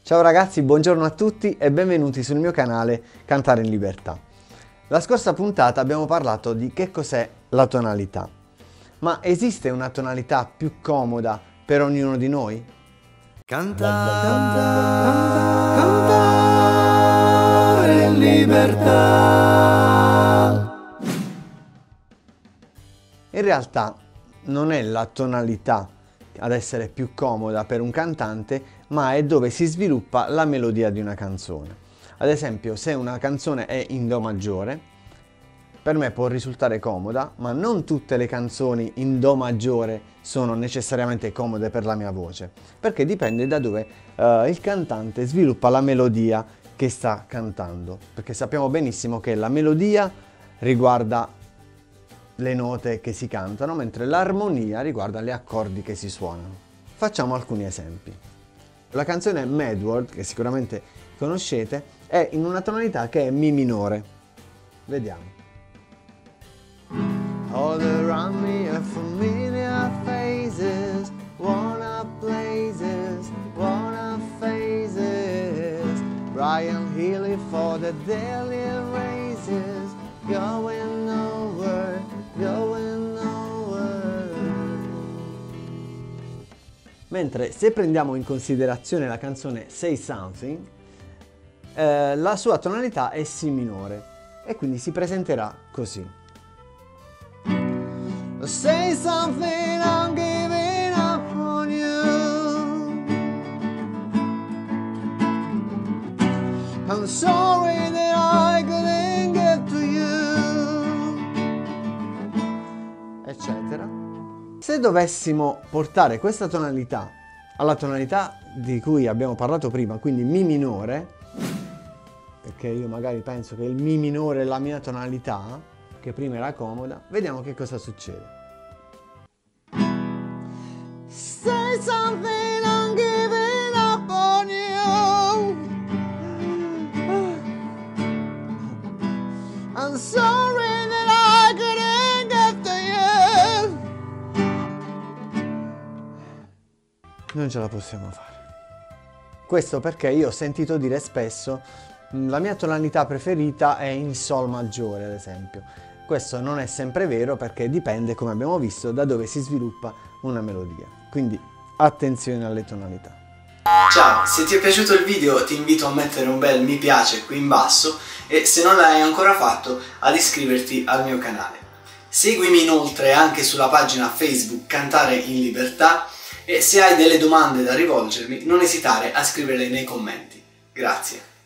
Ciao ragazzi, buongiorno a tutti e benvenuti sul mio canale Cantare in Libertà. La scorsa puntata abbiamo parlato di che cos'è la tonalità. Ma esiste una tonalità più comoda per ognuno di noi? Cantare in libertà. In realtà non è la tonalità ad essere più comoda per un cantante, ma è dove si sviluppa la melodia di una canzone. Ad esempio, se una canzone è in Do maggiore, per me può risultare comoda, ma non tutte le canzoni in Do maggiore sono necessariamente comode per la mia voce, perché dipende da dove il cantante sviluppa la melodia che sta cantando, perché sappiamo benissimo che la melodia riguarda le note che si cantano, mentre l'armonia riguarda gli accordi che si suonano. Facciamo alcuni esempi. La canzone Mad World, che sicuramente conoscete, è in una tonalità che è Mi minore. Vediamo. All around me are familiar faces, worn up places, worn up faces. Brian Healy for the daily races, going over, going over. Mentre se prendiamo in considerazione la canzone Say Something, la sua tonalità è Si minore e quindi si presenterà così. Say something, I'm giving up on you. I'm sorry that I couldn't get to you, eccetera. Se dovessimo portare questa tonalità alla tonalità di cui abbiamo parlato prima, quindi Mi minore, perché io magari penso che il Mi minore è la mia tonalità, che prima era comoda, vediamo che cosa succede. Say something, I'm giving up on you. I'm sorry that I couldn't get to you. Non ce la possiamo fare. Questo perché io ho sentito dire spesso la mia tonalità preferita è in Sol maggiore, ad esempio. Questo non è sempre vero perché dipende, come abbiamo visto, da dove si sviluppa una melodia. Quindi attenzione alle tonalità. Ciao, se ti è piaciuto il video ti invito a mettere un bel mi piace qui in basso e se non l'hai ancora fatto ad iscriverti al mio canale. Seguimi inoltre anche sulla pagina Facebook Cantare in Libertà e se hai delle domande da rivolgermi non esitare a scriverle nei commenti. Grazie.